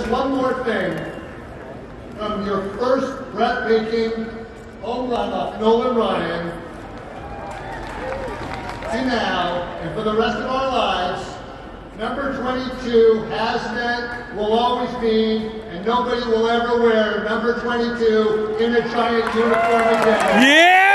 just one more thing. From your first breathtaking home run off Nolan Ryan to now, and for the rest of our lives, number 22 has meant, will always be, and nobody will ever wear number 22 in a giant uniform again. Yeah!